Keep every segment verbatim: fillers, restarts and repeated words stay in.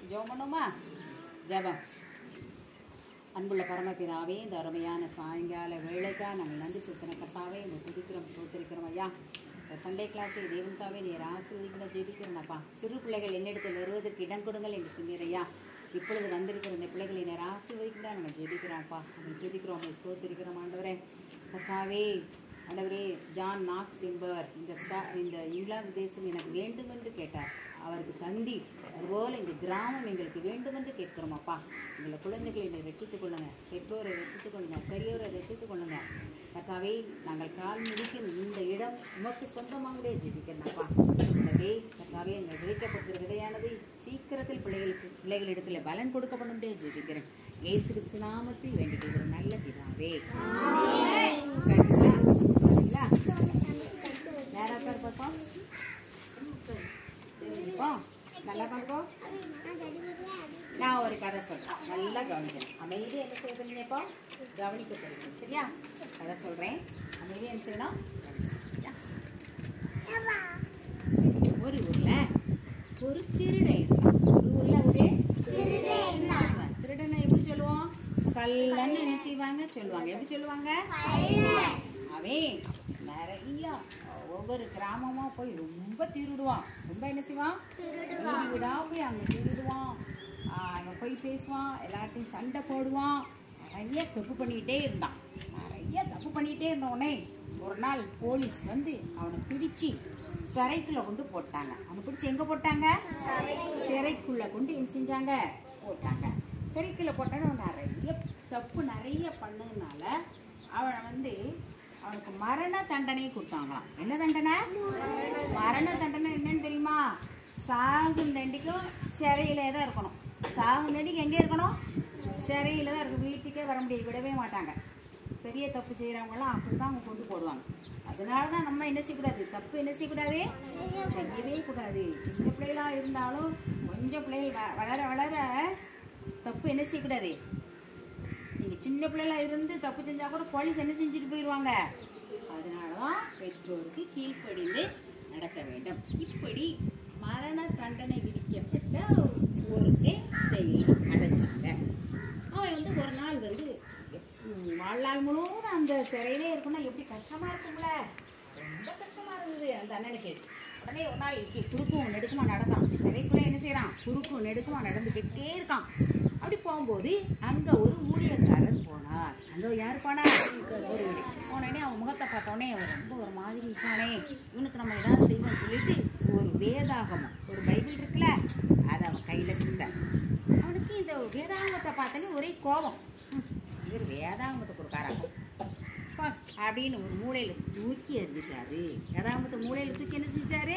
ஜெபம் பண்ணுமா? ஜெபம். அன்புள்ள பரமபிதாவே, இந்த அருமையான சாயங்கால வேலைக்கா நாங்கள் நன்றி சுத்தின கத்தாவே இந்த துதிக்கிறோம் ஸ்தோத்திரிக்கிறோம் ஐயா. இந்த சண்டே கிளாஸை தேவன்காவே நீர் ஆசீர்வதிக்கணும் ஜெபிக்கிறோம்ப்பா. சிறு பிள்ளைகள் என்னிடத்தில் வருவதற்கு இடம் கொடுங்கள் என்று சொன்னீர் ஐயா. இப்பொழுது வந்திருக்கிற இந்த பிள்ளைகளை நேர் ஆசீர்வதிக்கிறா நாங்கள் ஜெபிக்கிறோம்ப்பா. நாங்கள் துதிக்கிறோம், ஸ்தோத்திரிக்கிறோம் ஆண்டவரே. கத்தாவே ஆண்டவரே, ஜான் நாக்ஸ் என்பவர் இந்த ஸ்டா இந்த இங்கிலாந்து தேசம் எனக்கு வேண்டும் என்று கேட்டார், அவருக்கு தந்தி. அதுபோல் இந்த கிராமம் எங்களுக்கு வேண்டும் என்று கேட்கிறோம் அப்பா. எங்களை குழந்தைகளை என்னை ரட்சித்துக் கொள்ளுங்க, பெற்றோரை ரட்சித்துக் கொள்ளுங்க, பெரியோரை ரட்சித்துக் கொள்ளுங்க. கத்தாவே நாங்கள் கால் மிதிக்கும் இந்த இடம் உமக்கு சொந்தமாகவே ஜெபிக்கிறோம்ப்பா. எனவே கத்தாவே எங்கள் விதைக்கப்பட்டிருக்கிற விதையானது சீக்கிரத்தில் பிள்ளைகளுக்கு பிள்ளைகளிடத்தில் பலன் கொடுக்கப்படும் ஜெபிக்கிறேன். இயேசு கிறிஸ்து நாமத்தில் வேண்டிக்கிற நல்ல பிதாவே. நல்லா கங்கோ, நான் ஒரு கதை சொல்றேன், நல்லா கவனிக்கணும். அமைதியாக என்ன செய்யறீங்க இப்போ? கவனிக்க சொல்றேன், சரியா? கதை சொல்றேன், அமைதியாக என்ன செய்யணும்? ஒரு ஊர்ல ஒரு திருடன் இருந்தான். ஒரு ஊர்ல ஒரு திருடனை எப்படி சொல்லுவோம்? கல்லன்னு என்ன செய்வாங்க சொல்லுவாங்க. எப்படி சொல்லுவாங்க? அவன் நிறைய ஒவ்வொரு கிராமமா போய் ரொம்ப திருடுவான். ரொம்ப என்ன செய்வான்? திருடுவிடா போய் அங்க திருடுவான், அங்க போய் பேசுவான், எல்லாத்தையும் சண்டை போடுவான், நிறைய தப்பு பண்ணிக்கிட்டே இருந்தான். நிறைய தப்பு பண்ணிக்கிட்டே இருந்தவனே ஒரு நாள் போலீஸ் வந்து அவனை பிடிச்சி சிறைக்குள்ள கொண்டு போட்டாங்க. அவனை பிடிச்சி எங்க போட்டாங்க? சிறைக்குள்ள கொண்டு என்ன செஞ்சாங்க? போட்டாங்க. சிறைக்குள்ள போட்டாங்க. அவன் நிறைய தப்பு நிறைய பண்ணதுனால அவனை வந்து அவனுக்கு மரண தண்டனை கொடுத்தாங்களாம். என்ன தண்டனை? மரண தண்டனை. என்னன்னு தெரியுமா? சாகும் தண்டிக்கும் சிறையிலே தான் இருக்கணும். சாகும் தண்டிக்கு எங்கே இருக்கணும்? சிறையில தான் இருக்கும். வீட்டுக்கே வர முடியாது, விடவே மாட்டாங்க. பெரிய தப்பு செய்கிறவங்களாம் அப்படி தான் அவங்க கொண்டு போடுவாங்க. அதனால தான் நம்ம என்ன செய்யக்கூடாது? தப்பு என்ன செய்யக்கூடாது? செய்யவே கூடாது. சின்ன பிள்ளைகளாக இருந்தாலும் கொஞ்சம் பிள்ளைகள் வளர வளர தப்பு என்ன செய்யக்கூடாது? நீங்கள் சின்ன பிள்ளைலாம் இருந்து தப்பு செஞ்சால் கூட போலீஸ் என்ன செஞ்சுட்டு போயிடுவாங்க. அதனால தான் பெற்றோருக்கு கீழ்ப்படிந்து நடக்க வேண்டும். இப்படி மரண தண்டனை விதிக்கப்பட்ட ஒருத்தே ஜெயிலில் அடைச்சாங்க. அவன் வந்து ஒரு நாள் வந்து வாழ்நாள் முழுவதும் அந்த சிறையிலே இருக்குன்னா எப்படி கஷ்டமாக இருக்கும்ல? ரொம்ப கஷ்டமாக இருந்தது அந்த அண்ணனுக்கு. உடனே ஒரு நாள் குறுக்கும் நெடுக்குமா நடக்கான். சிறைக்குள்ளே என்ன செய்யறான்? குறுக்கும் நெடுக்குமா நடந்து போயிட்டே இருக்கான். அப்படி போகும்போது அங்க ஒரு ஊழியக்காரர் போனார். அங்க யாரு போனார்? ஒரு போனே அவன் முகத்தை பார்த்தோடனே அவன் ரொம்ப ஒரு மாதிரி இருக்கானே, இவனுக்கு நம்ம ஏதாவது செய்வோம்னு சொல்லிட்டு ஒரு வேதாகமம், ஒரு பைபிள் இருக்குல்ல, அதை அவன் கையில கொடுத்தார். அவனுக்கு இந்த வேதாகமத்தை பார்த்தோன்னே ஒரே கோபம். இவர் வேதாகமத்தை கொடுக்காராங்க அப்படின்னு ஒரு மூளையில தூக்கி எறிஞ்சிட்டாரு. வேதாகமத்தை மூளையில தூக்கி என்ன செஞ்சாரு?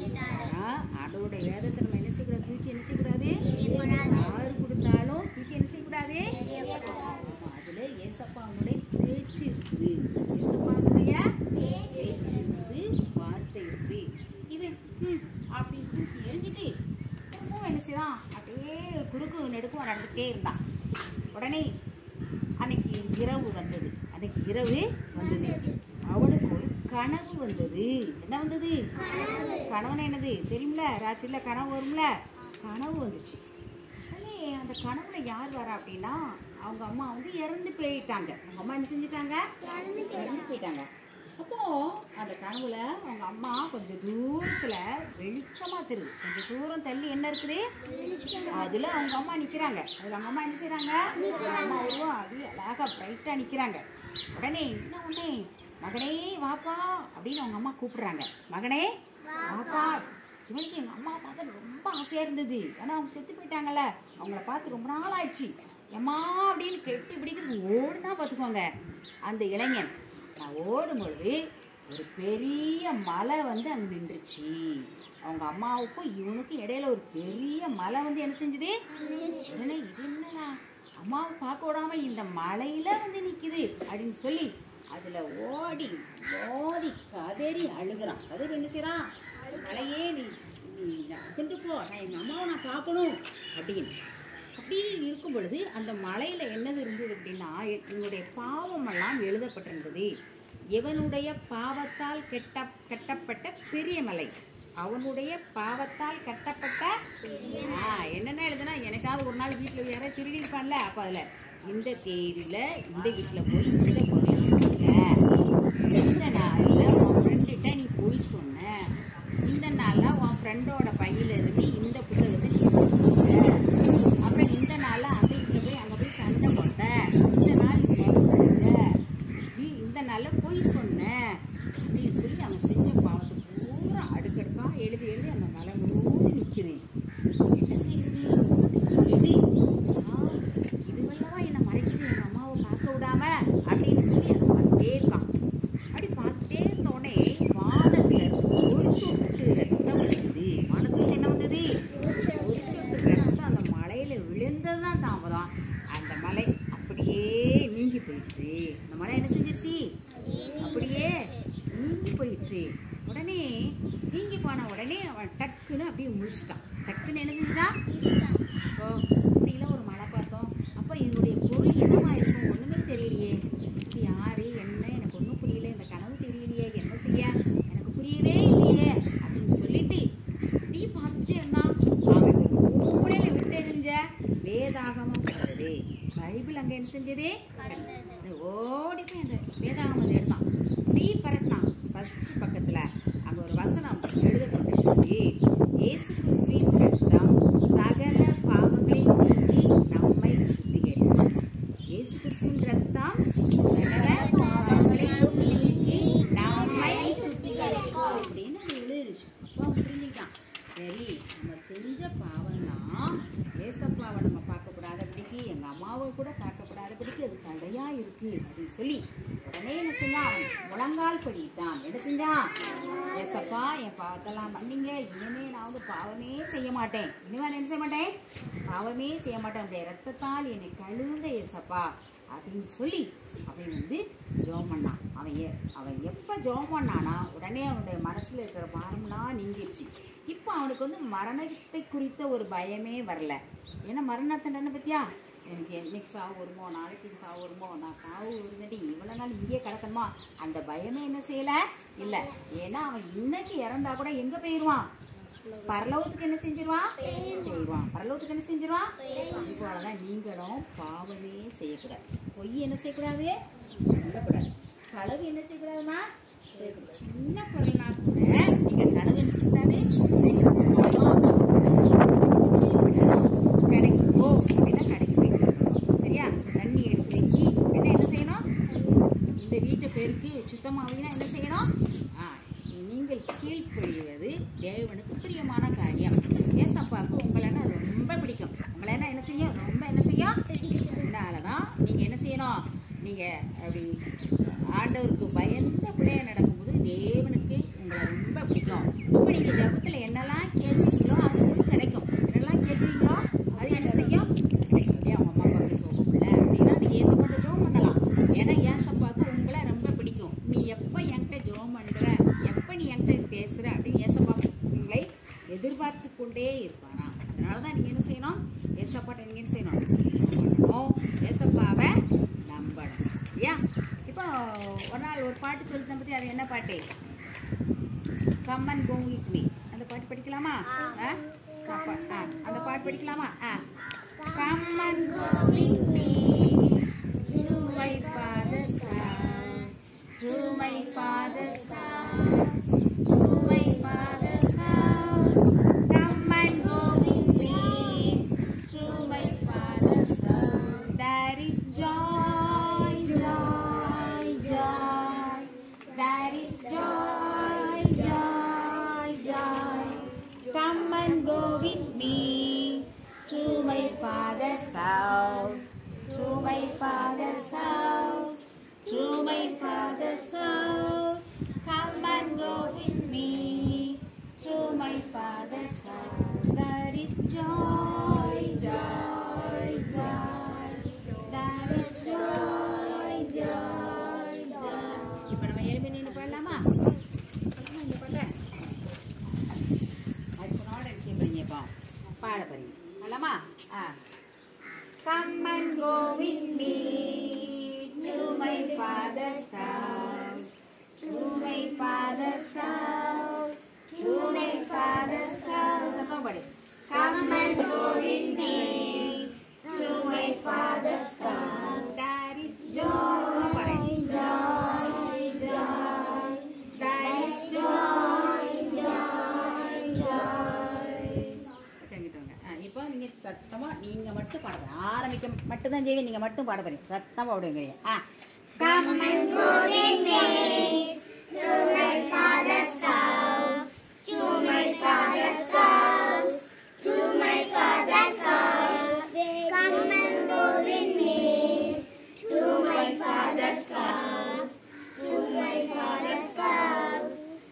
அதோடைய வேதத்தை நம்ம என்ன செய்யக்கூடாது? தூக்கி என்ன செய்யக்கூடாது? யாரு கொடுத்தாலும் தூக்கி என்ன செய்யக்கூடாது? அதுல ஏசப்பாவுடைய பேச்சு இருக்குது. ஏசப்பாவுடைய பேச்சு இருந்து வார்த்தை இருக்கு. இவன் அப்படின்னு தூக்கி எரிஞ்சிட்டு திரும்பவும் என்ன செய்யலாம்? அப்படியே குறுக்கு நெடுக்கும் நடந்துகிட்டே இருந்தான். உடனே அன்னைக்கு இரவு வந்தது. அன்னைக்கு இரவு வந்தது. அவனுக்கு ஒரு கனவு வந்தது. என்ன வந்தது? கனவுனா என்னது தெரியுமில? ராத்திரில கனவு வரும்ல, கனவு வந்துச்சு. அந்த கனவுல யார் வரா அப்படின்னா அவங்க அம்மா வந்து இறந்து போயிட்டாங்க. அவங்க அம்மா என்ன செஞ்சுட்டாங்க? இறந்து போயிட்டாங்க. அப்போ அந்த கனவுல அவங்க அம்மா கொஞ்சம் தூரத்துல வெளிச்சமா தெரியுது. கொஞ்சம் தூரம் தள்ளி என்ன இருக்குது? அதுல அவங்க அம்மா நிக்கிறாங்க. அதுல அவங்க அம்மா என்ன செய்யறாங்க? அம்மா உருவம் அப்படியே அழகா பிரைட்டா நிக்கிறாங்க. உடனே என்ன உடனே மகனே வாப்பா அப்படின்னு அவங்க அம்மா கூப்பிடுறாங்க. மகனே வாப்பா. இவனுக்கு எங்க அம்மா பார்த்தா ரொம்ப ஆசையா இருந்தது. ஏன்னா அவங்க செத்து போயிட்டாங்கல்ல, அவங்கள பார்த்து ரொம்ப நாள் ஆயிடுச்சு. எம்மா அப்படின்னு கெட்டி பிடிக்கிறது ஓடுனா பார்த்துக்கோங்க. அந்த இளைஞன் நான் ஓடும் பொழுது ஒரு பெரிய மலை வந்து அங்கே நின்றுச்சு. அவங்க அம்மாவுக்கும் இவனுக்கும் இடையில ஒரு பெரிய மலை வந்து என்ன செஞ்சுது? உடனே இது என்னடா அம்மாவை பார்க்க விடாம இந்த மலையில வந்து நிக்குது அப்படின்னு சொல்லி அதுல ஓடி மோதி கதறி அழுகிறான். கதறி என்ன செய்யறான்? மலையே நீ கொண்டு போ, நான் எங்க அம்மாவை நான் பார்க்கணும் அப்படின்னு. அப்படி இருக்கும் பொழுது அந்த மலையில என்னது இருந்தது அப்படின்னா என்னுடைய பாவம் எல்லாம் எழுதப்பட்டிருந்தது. இவனுடைய பாவத்தால் கெட்ட கட்டப்பட்ட பெரிய மலை. அவனுடைய பாவத்தால் கட்டப்பட்ட என்னென்ன எழுதுனா எனக்காவது ஒரு நாள் வீட்டில் யாராவது திருடி இருப்பான்ல அப்போ அதில் இந்த தேதியில இந்த வீட்டில் போய் இந்த பொருள் இந்த நாளில் உன் ஃப்ரெண்டுகிட்ட நீ போய் சொன்ன இந்த நாளில் உன் ஃப்ரெண்டோட பையில இருந்து இந்த புத்தகத்தை நீ கொடுத்த அப்புறம் இந்த நாளில் அந்த வீட்டில் போய் அங்கே போய் சண்டை போட்ட இந்த நாள் படிச்ச நீ இந்த நாளில் போய் சொன்ன அப்படின்னு சொல்லி அவன் செஞ்ச பாவத்தை பூரா அடுக்கடுக்கா எழுதி எழுதி அந்த மலங்களோடு நிற்கிறேன் என்ன செய்யுது அப்படின்னு சொல்லிட்டு இதுவெல்லாம் என்னை மறைக்குது எங்கள் அம்மாவை பார்க்க விடாம அப்படின்னு சொல்லி அதை பார்த்துட்டே இருக்கான் அப்படி பார்த்துட்டே இருந்தோடனே வானத்துல ஒரு சொட்டு ரத்தம் வந்தது வானத்துல என்ன வந்தது ஒரு சொட்டு ரத்தம் அந்த மலையில விழுந்ததுதான் தாமதம் அந்த மலை அப்படியே நீங்கி போயிடுச்சு அந்த மலை என்ன செஞ்சிருச்சு அப்படியே நீங்கி போயிடுச்சு உடனே நீங்கி போன உடனே அவன் டக்குன்னு அப்படியே முடிச்சிட்டான் டக்குன்னு என்ன செஞ்சுதான் ஓ அப்படிலாம் ஒரு மழை பார்த்தோம் அப்போ இதனுடைய பொருள் என்னமா இருக்கும் ஒன்றுமே தெரியலையே இது யாரு என்ன எனக்கு ஒன்றும் புரியல இந்த கனவு தெரியலையே என்ன செய்ய எனக்கு புரியவே இல்லையே அப்படின்னு சொல்லிட்டு இப்படி பார்த்துட்டே இருந்தான் அவன் ஒரு மூலையில விட்டெறிஞ்ச வேதாகமம் வருது பைபிள் அங்கே என்ன செஞ்சதே ஓடி போய் அந்த வேதாகமத்தை எடுத்தான் இப்படி பரட்டினான் ஃபர்ஸ்ட் பக்கத்துல அங்க ஒரு வசனம் எழுதப்பட்டிருந்தது இயேசு கிறிஸ்துவின் ரத்தம் சகல பாவங்களை நீக்கி நம்மை சுத்திகரிக்கும் இயேசு கிறிஸ்துவின் ரத்தம் சகல பாவங்களை நீக்கி நம்மை சுத்திகரிக்கும் அப்படின்னு எழுதிருச்சு புரிஞ்சுக்கான் சரி நம்ம செஞ்ச பாவம்லாம் ஏசப்பாவை நம்ம பார்க்கப்படாதபடிக்கு எங்க அம்மாவை கூட பார்க்கப்படாதபடிக்கு அது தடையா இருக்கு அப்படின்னு சொல்லி உடனே என்ன செஞ்சான் முழங்கால் படிட்டான் என்ன செஞ்சான் ஏசப்பா என் பாவத்தெல்லாம் பண்ணீங்க இனிமே நான் வந்து பாவமே செய்ய மாட்டேன் இனிமே என்ன செய்ய மாட்டேன் பாவமே செய்ய மாட்டேன் அந்த ரத்தத்தால் என்னை கழுவுங்க ஏசப்பா அப்படின்னு சொல்லி அவன் வந்து ஜெபம் பண்ணான் அவன் அவன் எப்போ ஜெபம் பண்ணானா உடனே அவனுடைய மனசுல இருக்கிற பாரம்லாம் நீங்கிடுச்சு இப்போ அவனுக்கு வந்து மரணத்தை குறித்த ஒரு பயமே வரல ஏன்னா மரணத்தை பத்தியா எனக்கு என்னைக்கு சாவு வருமோ நாளைக்கு சாவு வருமோ நான் சாவு வருந்தடி இவ்வளோ நாள் இங்கேயே கிடக்கணுமா அந்த பயமே என்ன செய்யல இல்லை ஏன்னா அவன் இன்னைக்கு இறந்தா கூட எங்க போயிடுவான் பரலோகத்துக்கு என்ன செஞ்சிருவான் செய்வான் பரலோகத்துக்கு என்ன செஞ்சிருவான் அதுபோலதான் நீங்களும் பாவமே செய்யக்கூடாது பொய் என்ன செய்யக்கூடாது சொல்லக்கூடாது களவு என்ன செய்யக்கூடாதுமா சின்ன பொருள்னா கூட நீங்க களவு என்ன செய்யக்கூடாது கடைக்கு போ அப்படின்னா கடைக்கு போய் சரியா தண்ணி எடுத்து வைக்கி என்ன என்ன செய்யணும் இந்த வீட்டை பெருக்கு சுத்தமாவீங்கன்னா என்ன செய்யணும் ஆ நீங்கள் கீழ்ப்பொழிவது தேவனுக்கு பிரியமான காரியம் ஏசப்பாவுக்கு உங்களை ரொம்ப பிடிக்கும் உங்களை என்ன என்ன செய்யும் ரொம்ப என்ன செய்யும் அதனாலதான் நீங்க என்ன செய்யணும் நீங்க அப்படி ஆண்டவருக்கு பயந்த பிள்ளைய நடக்கும்போது தேவனுக்கு உங்களை ரொம்ப பிடிக்கும் இப்போ நீங்க ஜபத்துல என்னெல்லாம் கேட்குறீங்களோ அது உங்களுக்கு கிடைக்கும் என்னெல்லாம் கேட்குறீங்களோ அது என்ன செய்யும் அவங்க அம்மா அப்பாவுக்கு சோகமில்ல அப்படின்னா நீங்க ஏசப்பாட்ட ஜோம் பண்ணலாம் ஏன்னா ஏசப்பாவுக்கு உங்களை ரொம்ப பிடிக்கும் நீ எப்போ என்கிட்ட ஜோம் பண்ற எப்போ நீ என்கிட்ட பேசுற அப்படின்னு ஏசப்பா உங்களை எதிர்பார்த்து கொண்டே இருப்பானா அதனாலதான் நீங்க என்ன செய்யணும் ஏசப்பாட்ட நீங்க என்ன செய்யணும் ஏசப்பாவை நம்பணும் இல்லையா இப்போ ஒரு நாள் ஒரு பாட்டு சொல்லிட்டேன் பத்தி அது என்ன பாட்டு come and go with me அந்த பாட்டு படிக்கலாமா அந்த பாட்டு படிக்கலாமா கம் and go with me to my father's house to my father's house to my father's house come and go with me to my father's house there is joy joy joy there is joy joy joy come and go with me to my father's house to my father's house to my father's house come and go with me to my father's house there is joy joy joy there is joy joy joy இப்ப நம்ம எழுப்பி நின்னு பாடலாமா இந்த பாட்ட அடுத்த நாள் என்ன செய்யறீங்கப்பா பாட போறீங்க அல்லமா ஆ come and go with me to my father's house to my father's house to my Father's house. Somebody. Come and go with me to my Father's house. There is joy. Somebody. Joy, joy. There is joy, joy, joy. இப்போ நீங்க சத்தமா நீங்க மட்டும் பாடுங்க. ஆரம்பிக்க மட்டும் தான் செய்வீங்க. நீங்க மட்டும் பாட போறீங்க. சத்தமா பாடுங்க. ஆ Come and go with me to my Father's house, to my Father's house, to my Father's house. Come and go with me to my Father's house, to my Father's house.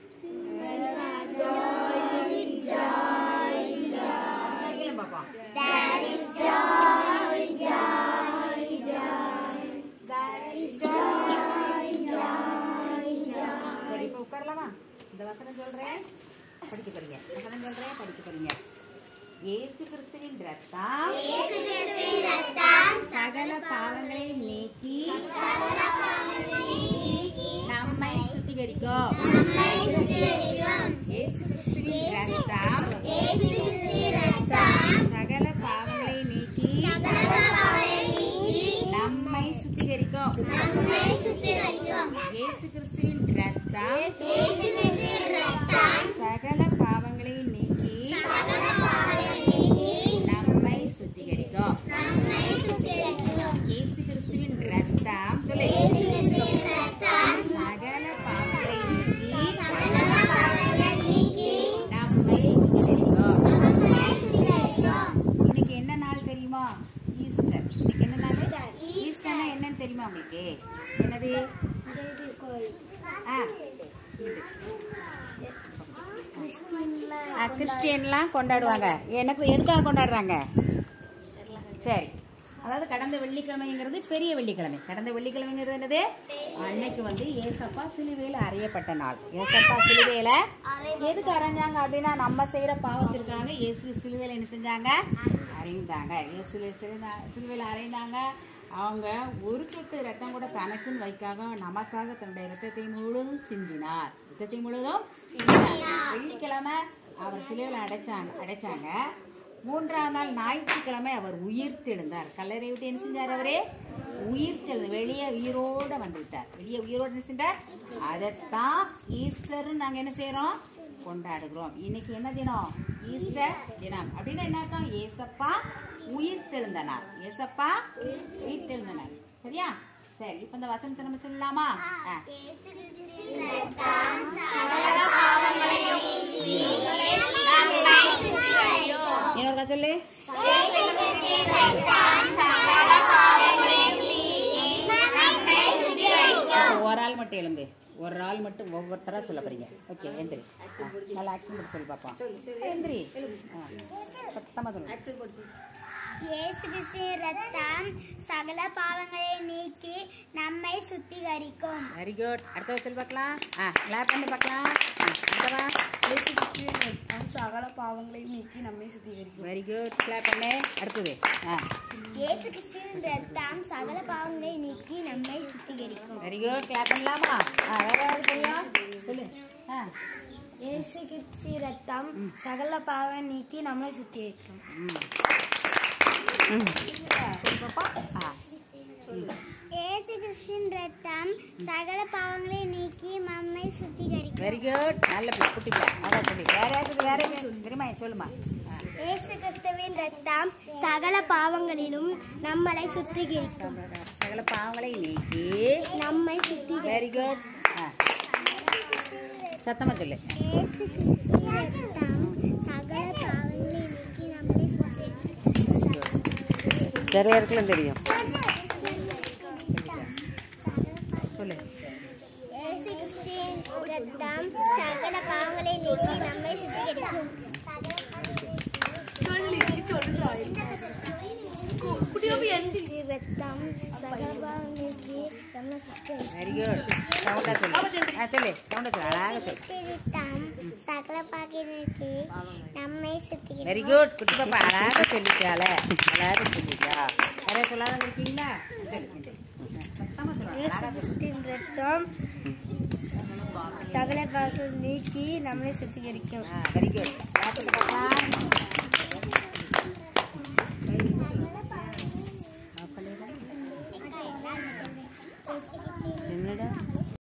Joy, joy, joy. There is joy, joy, joy. There is joy, joy, joy. சரி இப்போ உட்காரலாமா? இந்த வசனம் சொல்றேன் படிக்க போறீங்க. வசனம் சொல்றேன் படிக்க போறீங்க. இயேசு கிறிஸ்துவின் இரத்தம் இயேசு கிறிஸ்துவின் இரத்தம் சகல பாவங்களை நீக்கி சகல பாவங்களை நீக்கி நம்மை சுத்திகரிக்கும் நம்மை சுத்திகரிக்கும். இயேசு கிறிஸ்துவின் இரத்தம் இயேசு கிறிஸ்துவின் இரத்தம் சகல பாவங்களை நீக்கி சகல பாவங்களை நீக்கி நம்மை சுத்திகரிக்கும் நம்மை சுத்திகரிக்கும். இயேசு கிறிஸ்துவின் இரத்தம் இயேசு கிறிஸ்துவின் இரத்தம் சகல பாவங்களை நீக்கி சகல பாவங்களை நீக்கி நம்மை சுத்திகரிக்கும் நம்மை சுத்திகரிக்கும். இயேசு கிறிஸ்துவின் இரத்தம் சொல்லு. இயேசு கிறிஸ்துவின் இரத்தம் சகல பாவங்களை நீக்கி சகல பாவங்களை நீக்கி நம்மை சுத்திகரிக்கும் நம்மை சுத்திகரிக்கும். இன்னைக்கு என்ன நாள் தெரியுமா? ஈஸ்டர். இன்னைக்கு என்ன நாள்? ஈஸ்டர்னா என்னன்னு தெரியுமா உங்களுக்கு? என்னது? கிறிஸ்டியன்லாம் கொண்டாடுவாங்க. எனக்கு எதுக்காக கொண்டாடுறாங்க? சரி, அதாவது கடந்த வெள்ளிக்கிழமைங்கிறது பெரிய வெள்ளிக்கிழமை. கடந்த வெள்ளிக்கிழமைங்கிறது என்னது? அன்னைக்கு வந்து ஏசப்பா சிலுவையில அறையப்பட்ட நாள். ஏசப்பா சிலுவையில எதுக்கு அரைஞ்சாங்க அப்படின்னா நம்ம செய்யற பாவத்திற்காக இயேசு சிலுவையில என்ன செஞ்சாங்க? அறைந்தாங்க. இயேசு சிலுவையில அறைந்தாங்க. அவங்க ஒரு சொட்டு ரத்தம் கூட தனக்குன்னு வைக்காக நமக்காக தன்னுடைய ரத்தத்தை முழுவதும் சிந்தினார். ரத்தத்தை முழுவதும் சிந்தினார். வெள்ளிக்கிழமை அவர் சிலுவையில அடைச்சாங்க அடைச்சாங்க மூன்றாம் நாள் ஞாயிற்றுக்கிழமை அவர் உயிர்த்தெழுந்தார். கல்லறை விட்டு என்ன செஞ்சார்? அவரே உயிர்த்தெழுந்து வெளியே உயிரோட வந்துவிட்டார். வெளியே உயிரோட என்ன செஞ்சார்? அதைத்தான் ஈஸ்டர் நாங்க என்ன செய்யறோம்? கொண்டாடுகிறோம். இன்னைக்கு என்ன தினம்? ஈஸ்டர் தினம். அப்படின்னா என்ன அர்த்தம்? ஏசப்பா உயிர்த்தெழுந்த நாள். ஏசப்பா உயிர்த்தெழுந்த நாள். சரியா? சரி, இப்ப இந்த வசனத்தை நம்ம சொல்லலாமா? இன்னொருக்கா சொல்லு. ஒரு ஆள் மட்டும் எழுந்து. ஒரு ஆள் மட்டும் ஒவ்வொருத்தரா சொல்ல போறீங்க. ஓகே, எந்திரி. நல்லா ஆக்ஷன் போட்டு சொல்லி பாப்போம். எந்திரி. சத்தமா சொல்லு. இயேசு கிறிஸ்துவின் இரத்தம் சகல பாவங்களை நீக்கி நம்மை சுத்திகரிக்கும். Very good. அடுத்த சொல்லி பார்க்கலாம். ஆ, கிளாப் பண்ணி பார்க்கலாம். அடுத்தவா. இயேசு கிறிஸ்துவின் இரத்தம் சகல பாவங்களை நீக்கி நம்மை சுத்திகரிக்கும். Very good. கிளாப் பண்ணு. அடுத்தது. ஆ, இயேசு கிறிஸ்துவின் இரத்தம் சகல பாவங்களை நீக்கி நம்மை சுத்திகரிக்கும். Very good. கிளாப் பண்ணலாமா? ஆ, வேற யாராவது சொல்லியா? சொல்லு. ஆ, இயேசு கிறிஸ்துவின் இரத்தம் சகல பாவங்களை நீக்கி நம்மை சுத்திகரிக்கும். இயேசு கிறிஸ்துவின் இரத்தம் சகல பாவங்களை நீக்கி நம்மை சுத்திகரிக்கும். Very good. நல்ல பிள்ளை, குட்டி பிள்ளை. அதான் சொல்லி. வேற யாருக்கு வேற தெரியுமா? சொல்லுமா. இயேசு கிறிஸ்துவின் இரத்தம் சகல பாவங்களிலும் நம்மளை சுத்திகரிக்கும். சகல பாவங்களை நீக்கி நம்மை சுத்திகரிக்கும். Very good. சத்தமா சொல்லு. இயேசு கிறிஸ்துவின் இரத்தம் சகல பாவங்களை நீக்கி நம்மை சுத்திகரிக்கும். வேற யாருக்கெல்லாம் தெரியும்? சொல்லு. இயேசு கிறிஸ்துவின் இரத்தம் சகல பாவங்களை நீக்கி நம்மை சுத்திகரிக்கும். சொல்லி சொல்றா. குட்டியோபி எந்தி இரத்தம் சகல பாவங்களை நீக்கி நம்மை சுத்திகரிக்கும். Very good. சவுண்டா சொல்லு. ஆ, சொல்லு. சவுண்டா சொல்லு. அழகா சொல்லு. இரத்தம் சகல பாவங்களை நீக்கி நம்மை சுத்திகரிக்கும். Very good. குட்டி பாப்பா அழகா சொல்லிட்டால. அழகா சொல்லிட்டா. வேற சொல்லாத இருக்கீங்களா? சொல்லு. சத்தமா சொல்லு. அழகா சொல்லு. இரத்தம் சகல பாவங்களை நீக்கி நம்மளை சுத்திகரிக்கும். Very good. என்னடா